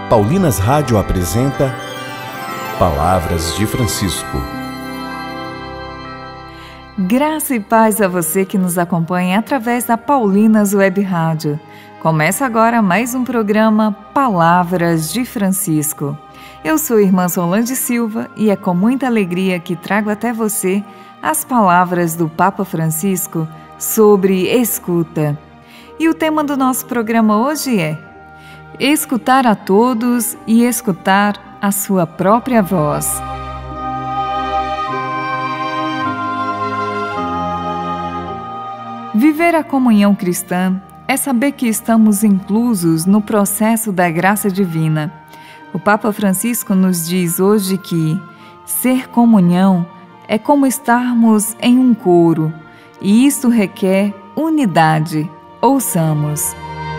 Paulinas Rádio apresenta Palavras de Francisco. Graça e paz a você que nos acompanha através da Paulinas Web Rádio. Começa agora mais um programa Palavras de Francisco. Eu sou a irmã Solange Silva e é com muita alegria que trago até você as palavras do Papa Francisco sobre escuta. E o tema do nosso programa hoje é escutar a todos e escutar a sua própria voz. Viver a comunhão cristã é saber que estamos inclusos no processo da graça divina. O Papa Francisco nos diz hoje que ser comunhão é como estarmos em um coro, e isso requer unidade. Ouçamos.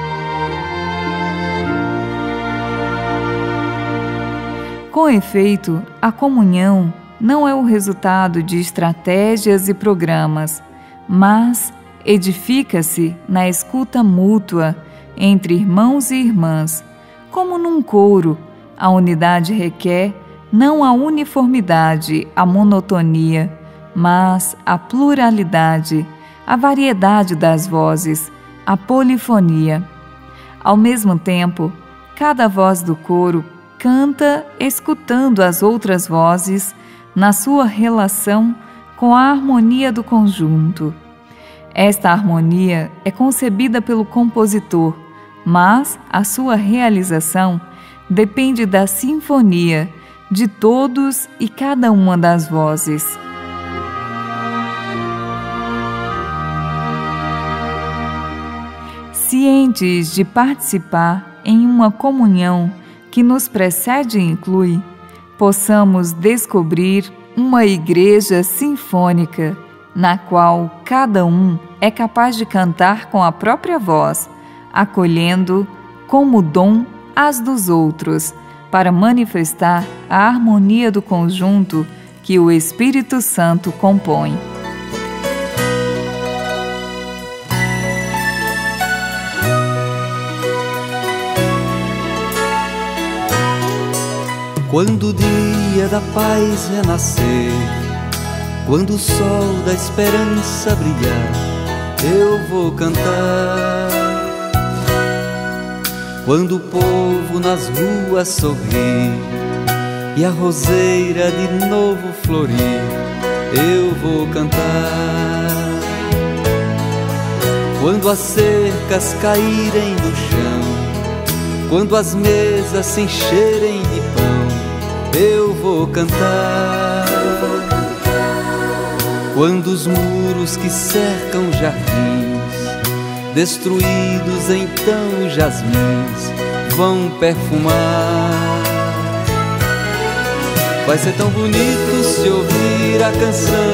Com efeito, a comunhão não é o resultado de estratégias e programas, mas edifica-se na escuta mútua entre irmãos e irmãs. Como num coro, a unidade requer não a uniformidade, a monotonia, mas a pluralidade, a variedade das vozes, a polifonia. Ao mesmo tempo, cada voz do coro canta escutando as outras vozes na sua relação com a harmonia do conjunto. Esta harmonia é concebida pelo compositor, mas a sua realização depende da sinfonia de todos e cada uma das vozes. Cientes de participar em uma comunhão que nos precede e inclui, possamos descobrir uma igreja sinfônica, na qual cada um é capaz de cantar com a própria voz, acolhendo como dom as dos outros, para manifestar a harmonia do conjunto que o Espírito Santo compõe. Quando o dia da paz renascer, quando o sol da esperança brilhar, eu vou cantar. Quando o povo nas ruas sorrir e a roseira de novo florir, eu vou cantar. Quando as cercas caírem do chão, quando as mesas se encherem de pão, eu vou cantar. Quando os muros que cercam jardins, destruídos então jasmins, vão perfumar, vai ser tão bonito se ouvir a canção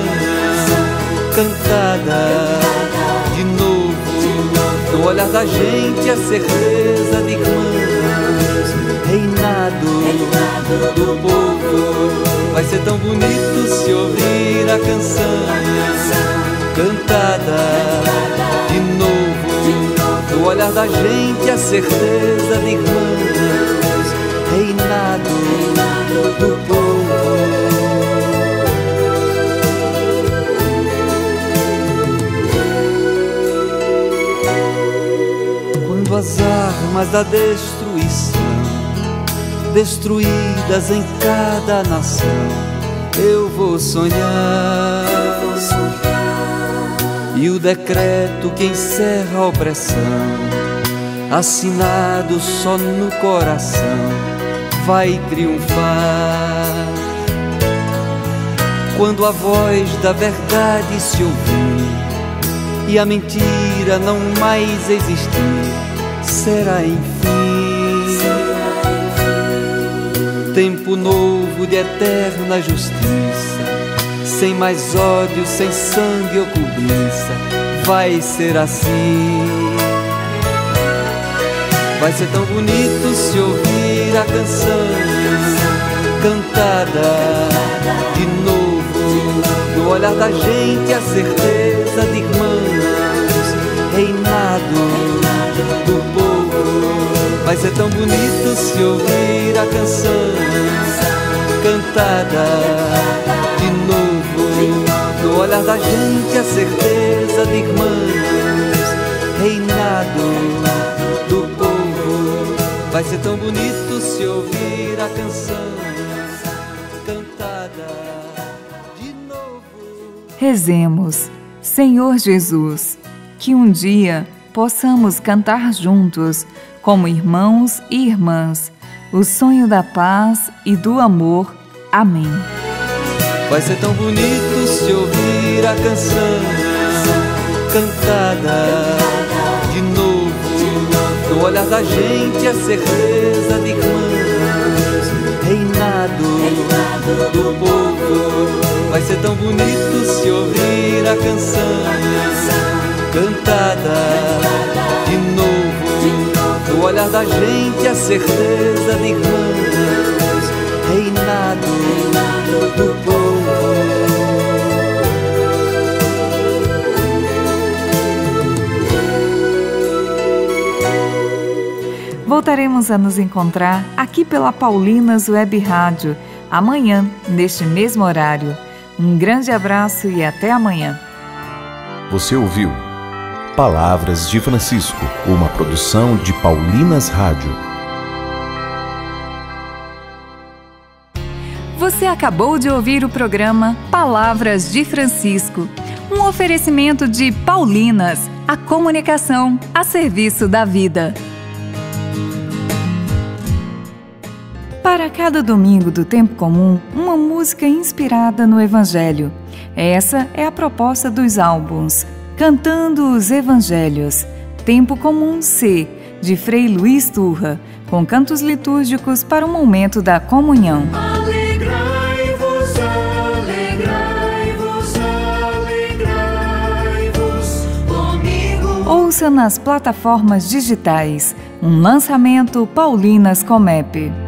cantada de novo. No olhar da gente a certeza de irmãos, reinado do povo. Vai ser tão bonito se ouvir a canção cantada de novo. No olhar da gente a certeza de irmãos, reinado do povo. Quando as armas da destruição, destruídas em cada nação, eu vou sonhar. E o decreto que encerra a opressão, assinado só no coração, vai triunfar. Quando a voz da verdade se ouvir e a mentira não mais existir, será enfim tempo novo de eterna justiça, sem mais ódio, sem sangue ou cobiça. Vai ser assim. Vai ser tão bonito se ouvir a canção cantada de novo. No olhar da gente a certeza de irmãos, reinado do povo. Vai ser tão bonito se ouvir a canção cantada de novo. No olhar da gente a certeza de irmãos, reinado do povo. Vai ser tão bonito se ouvir a canção cantada de novo. Rezemos, Senhor Jesus, que um dia possamos cantar juntos, como irmãos e irmãs, o sonho da paz e do amor. Amém. Vai ser tão bonito se ouvir a canção cantada de novo. No olhar da gente a certeza de irmãos, reinado do povo. Vai ser tão bonito se ouvir a canção cantada de novo. No olhar da gente a certeza de irmãos, reinado do povo. Voltaremos a nos encontrar aqui pela Paulinas Web Rádio, amanhã, neste mesmo horário. Um grande abraço e até amanhã. Você ouviu Palavras de Francisco, uma produção de Paulinas Rádio. Você acabou de ouvir o programa Palavras de Francisco, um oferecimento de Paulinas, a comunicação a serviço da vida. Para cada domingo do tempo comum, uma música inspirada no Evangelho. Essa é a proposta dos álbuns Cantando os Evangelhos, Tempo Comum C, de Frei Luiz Turra, com cantos litúrgicos para o momento da comunhão. Alegrai-vos, alegrai-vos, alegrai-vos comigo. Ouça nas plataformas digitais, um lançamento Paulinas Comep.